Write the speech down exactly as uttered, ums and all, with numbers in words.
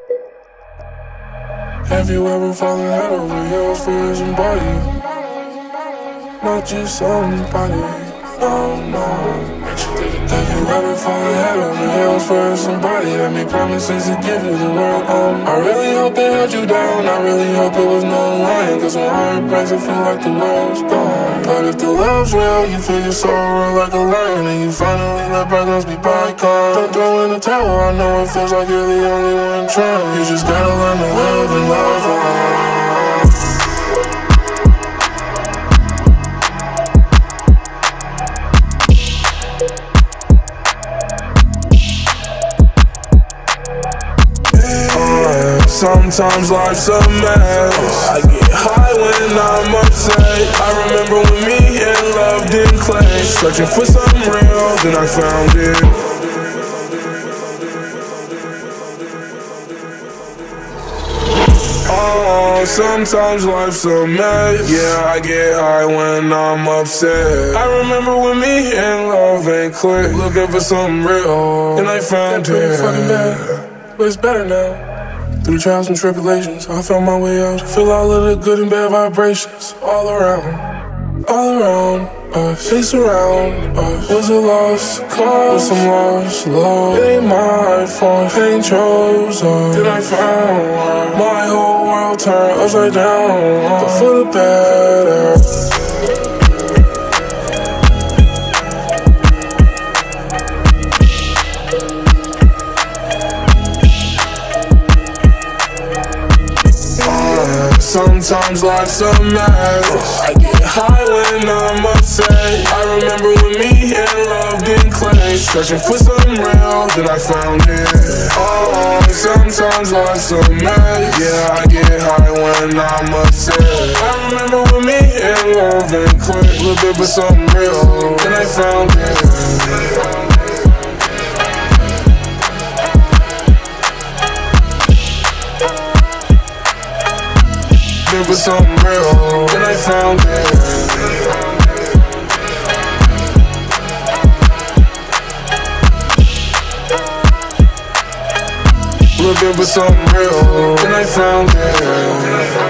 Have you ever fallen head over heels for somebody? Not just somebody, no, no. Have you ever fallen head over heels for somebody that made promises to give you the world? Um, I really hope they held you down, I really hope it was no lying, cause when heart breaks it feel like the world's gone. But if the love's real, you feel your soul roar like a lion, and you finally let bygones be bygones. Don't throw in the towel, I know it feels like you're the only one trying. You just gotta learn to live and love on. Sometimes life's a mess. I get high when I'm upset. I remember when me and love didn't clash. Searching for something real, then I found it. Oh, sometimes life's a mess. Yeah, I get high when I'm upset. I remember when me and love ain't click. Looking for something real, and I found it. Pretty fucking bad, but it's better now. Through trials and tribulations, I found my way out. Feel all of the good and bad vibrations all around, all around us. They surround us. Was a lost cause, with some lost love. It ain't my fault, pain chose us. Then I found her. My whole world turned upside down, but for the better. Sometimes life's a mess. I get high when I'm upset. I remember when me and love didn't clash. Searching for something real, then I found it. Oh, sometimes life's a mess. Yeah, I get high when I'm upset. I remember when me and love didn't click. Looking for something real, then I found it. Looking for something real, then I found it. Looking for something real, then I found it.